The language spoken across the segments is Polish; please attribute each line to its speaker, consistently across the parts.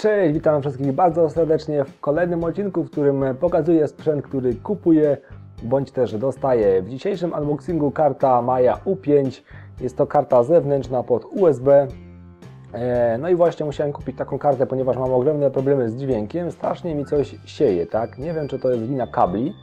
Speaker 1: Cześć, witam wszystkich bardzo serdecznie w kolejnym odcinku, w którym pokazuję sprzęt, który kupuję bądź też dostaję. W dzisiejszym unboxingu karta Maya U5. Jest to karta zewnętrzna pod USB. No i właśnie musiałem kupić taką kartę, ponieważ mam ogromne problemy z dźwiękiem. Strasznie mi coś sieje, tak? Nie wiem, czy to jest wina kabli,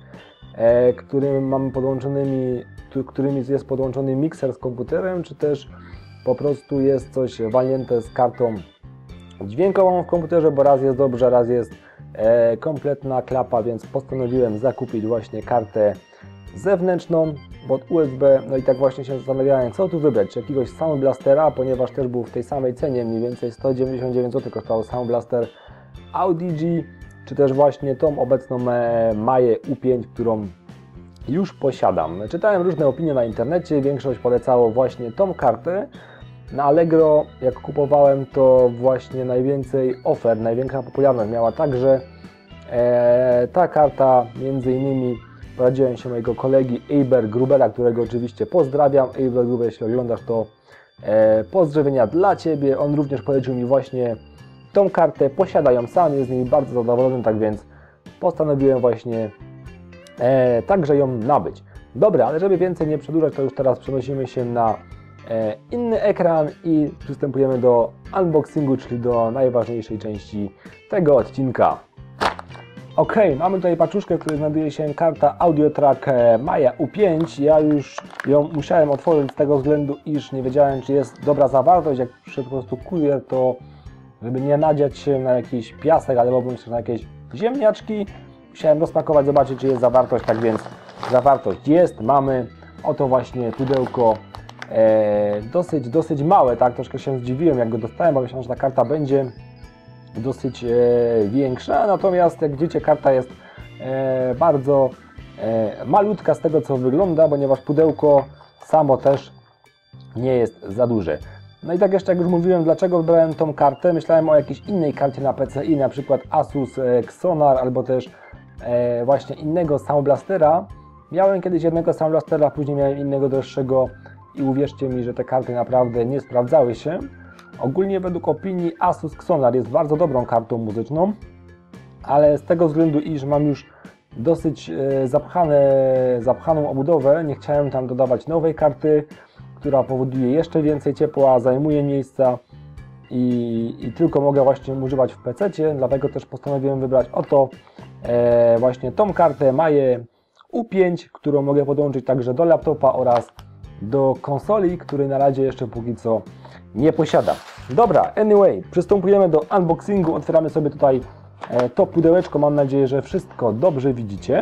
Speaker 1: którymi jest podłączony mikser z komputerem, czy też po prostu jest coś walnięte z kartą dźwiękową w komputerze, bo raz jest dobrze, raz jest kompletna klapa, więc postanowiłem zakupić właśnie kartę zewnętrzną pod USB. No i tak właśnie się zastanawiałem, co tu wybrać, czy jakiegoś Sound Blastera, ponieważ też był w tej samej cenie, mniej więcej 199 zł kosztował Sound Blaster Audio-G, czy też właśnie tą obecną Maję U5, którą już posiadam. Czytałem różne opinie na internecie, większość polecało właśnie tą kartę. Na Allegro, jak kupowałem, to właśnie najwięcej ofert, największa popularność miała także ta karta, między innymi poradziłem się mojego kolegi Eber Grubera, którego oczywiście pozdrawiam. Eber Gruber, jeśli oglądasz, to pozdrowienia dla Ciebie. On również polecił mi właśnie tą kartę, posiada ją sam, jest z niej bardzo zadowolony, tak więc postanowiłem właśnie także ją nabyć. Dobra, ale żeby więcej nie przedłużać, to już teraz przenosimy się na inny ekran i przystępujemy do unboxingu, czyli do najważniejszej części tego odcinka. Ok, mamy tutaj paczuszkę, w której znajduje się karta AudioTrack Maya U5. Ja już ją musiałem otworzyć z tego względu, iż nie wiedziałem, czy jest dobra zawartość. Jak przyszedł po prostu kurier, to żeby nie nadziać się na jakiś piasek albo bądź na jakieś ziemniaczki, musiałem rozpakować, zobaczyć, czy jest zawartość. Tak więc zawartość jest, mamy oto właśnie pudełko. Dosyć małe, tak? Troszkę się zdziwiłem, jak go dostałem, bo myślałem, że ta karta będzie dosyć większa, natomiast jak widzicie, karta jest bardzo malutka z tego, co wygląda, ponieważ pudełko samo też nie jest za duże. No i tak jeszcze, jak już mówiłem, dlaczego wybrałem tą kartę, myślałem o jakiejś innej karcie na PCI, na przykład Asus Xonar, albo też właśnie innego Sound Blastera. Miałem kiedyś jednego Sound Blastera, później miałem innego droższego i uwierzcie mi, że te karty naprawdę nie sprawdzały się. Ogólnie według opinii Asus Xonar jest bardzo dobrą kartą muzyczną, ale z tego względu, iż mam już dosyć zapchaną obudowę, nie chciałem tam dodawać nowej karty, która powoduje jeszcze więcej ciepła, zajmuje miejsca i tylko mogę właśnie używać w PC-cie, dlatego też postanowiłem wybrać oto właśnie tą kartę Maję U5, którą mogę podłączyć także do laptopa oraz do konsoli, której na razie jeszcze póki co nie posiadam. Dobra, anyway, przystępujemy do unboxingu, otwieramy sobie tutaj to pudełeczko, mam nadzieję, że wszystko dobrze widzicie.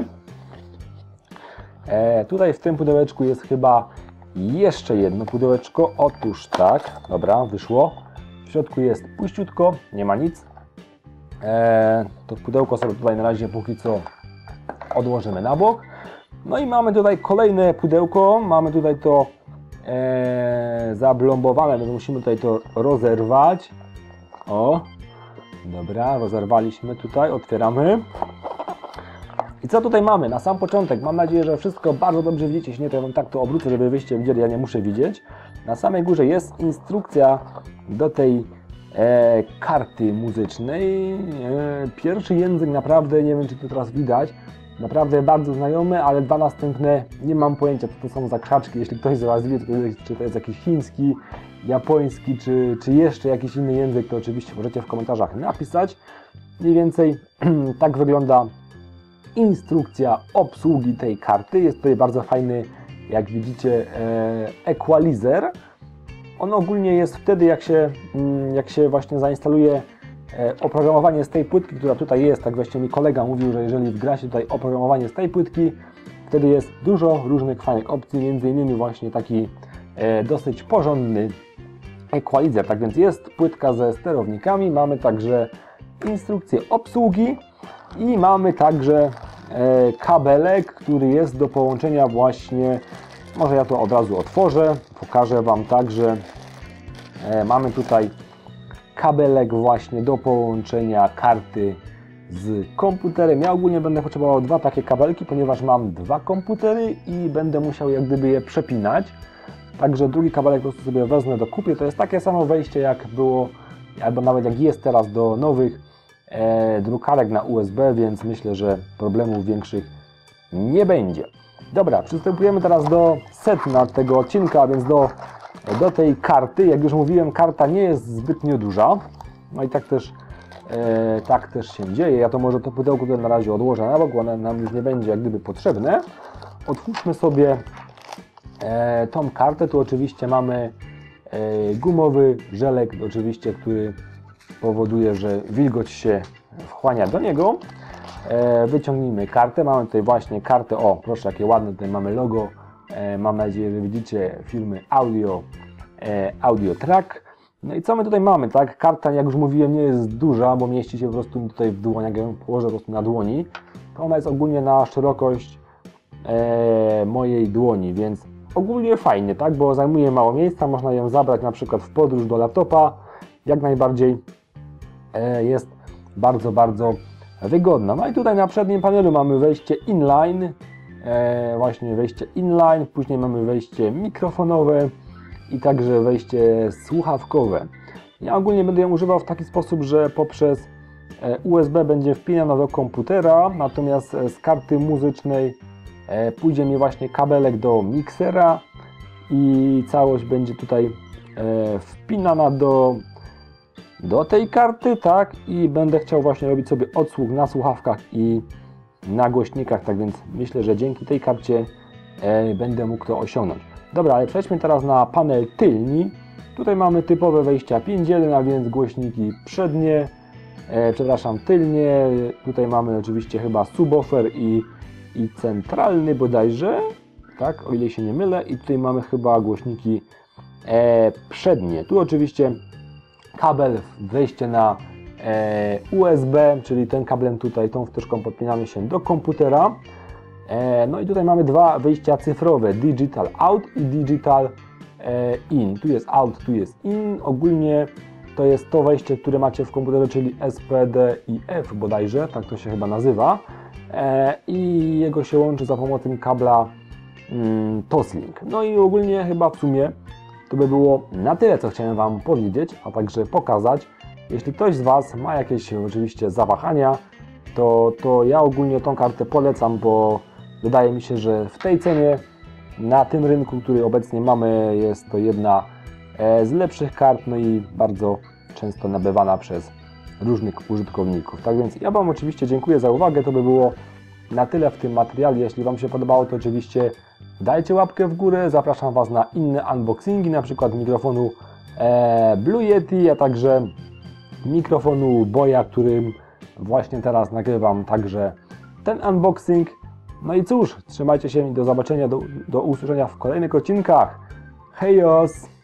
Speaker 1: Tutaj w tym pudełeczku jest chyba jeszcze jedno pudełeczko, otóż tak, dobra, wyszło. W środku jest puściutko, nie ma nic. To pudełko sobie tutaj na razie póki co odłożymy na bok. No i mamy tutaj kolejne pudełko, mamy tutaj to zablombowane, więc musimy tutaj to rozerwać. O, dobra, rozerwaliśmy tutaj, otwieramy. I co tutaj mamy? Na sam początek, mam nadzieję, że wszystko bardzo dobrze widzicie, jeśli nie, to ja wam tak to obrócę, żeby wyście widzieli, ja nie muszę widzieć. Na samej górze jest instrukcja do tej karty muzycznej. Pierwszy język naprawdę, nie wiem, czy to teraz widać, naprawdę bardzo znajomy, ale dwa następne nie mam pojęcia, co to są za krzaczki. Jeśli ktoś z Was wie, czy to jest jakiś chiński, japoński, czy jeszcze jakiś inny język, to oczywiście możecie w komentarzach napisać. Mniej więcej tak wygląda instrukcja obsługi tej karty. Jest tutaj bardzo fajny, jak widzicie, equalizer. On ogólnie jest wtedy, jak się właśnie zainstaluje oprogramowanie z tej płytki, która tutaj jest. Tak właśnie mi kolega mówił, że jeżeli wgra się tutaj oprogramowanie z tej płytki, wtedy jest dużo różnych fajnych opcji, między innymi właśnie taki dosyć porządny equalizer. Tak więc jest płytka ze sterownikami, mamy także instrukcję obsługi i mamy także kabelek, który jest do połączenia właśnie, może ja to od razu otworzę, pokażę Wam także, mamy tutaj kabelek właśnie do połączenia karty z komputerem. Ja ogólnie będę potrzebował dwa takie kabelki, ponieważ mam dwa komputery i będę musiał jak gdyby je przepinać. Także drugi kabelek po prostu sobie wezmę, dokupię. To jest takie samo wejście, jak było albo nawet jak jest teraz do nowych drukarek na USB, więc myślę, że problemów większych nie będzie. Dobra, przystępujemy teraz do sedna tego odcinka, a więc do tej karty. Jak już mówiłem, karta nie jest zbytnio duża, no i tak też się dzieje. Ja to może to pudełko tutaj na razie odłożę na bok, bo one nam już nie będzie jak gdyby potrzebne. Otwórzmy sobie tą kartę. Tu oczywiście mamy gumowy żelek, oczywiście, który powoduje, że wilgoć się wchłania do niego. Wyciągnijmy kartę. Mamy tutaj właśnie kartę. O, proszę, jakie ładne. Tutaj mamy logo. Mam nadzieję, że widzicie, firmy Audio Track. No i co my tutaj mamy, tak? Karta, jak już mówiłem, nie jest duża, bo mieści się po prostu tutaj w dłoni. Jak ją położę po prostu na dłoni, to ona jest ogólnie na szerokość mojej dłoni, więc ogólnie fajnie, tak? Bo zajmuje mało miejsca, można ją zabrać na przykład w podróż do laptopa. Jak najbardziej jest bardzo, bardzo wygodna. No i tutaj na przednim panelu mamy wejście inline, właśnie wejście inline, później mamy wejście mikrofonowe i także wejście słuchawkowe. Ja ogólnie będę ją używał w taki sposób, że poprzez USB będzie wpinana do komputera, natomiast z karty muzycznej pójdzie mi właśnie kabelek do miksera i całość będzie tutaj wpinana do tej karty, tak? I będę chciał właśnie robić sobie odsłuch na słuchawkach i na głośnikach, tak więc myślę, że dzięki tej karcie będę mógł to osiągnąć. Dobra, ale przejdźmy teraz na panel tylni. Tutaj mamy typowe wejścia 5.1, a więc głośniki przednie, tylnie. Tutaj mamy oczywiście chyba subwoofer i centralny bodajże, tak, o ile się nie mylę. I tutaj mamy chyba głośniki przednie. Tu oczywiście kabel, wejście na USB, czyli ten kablem tutaj, tą wtyczką podpinamy się do komputera. No i tutaj mamy dwa wyjścia cyfrowe, Digital Out i Digital In. Tu jest Out, tu jest In. Ogólnie to jest to wejście, które macie w komputerze, czyli SPDIF bodajże, tak to się chyba nazywa. I jego się łączy za pomocą kabla Toslink. No i ogólnie chyba w sumie to by było na tyle, co chciałem Wam powiedzieć, a także pokazać. Jeśli ktoś z Was ma jakieś oczywiście zawahania, to ja ogólnie tą kartę polecam, bo wydaje mi się, że w tej cenie, na tym rynku, który obecnie mamy, jest to jedna z lepszych kart, no i bardzo często nabywana przez różnych użytkowników. Tak więc ja Wam oczywiście dziękuję za uwagę, to by było na tyle w tym materiale. Jeśli Wam się podobało, to oczywiście dajcie łapkę w górę, zapraszam Was na inne unboxingi, na przykład mikrofonu Blue Yeti, a także mikrofonu Boya, którym właśnie teraz nagrywam także ten unboxing. No i cóż, trzymajcie się i do zobaczenia, do usłyszenia w kolejnych odcinkach. Hejos!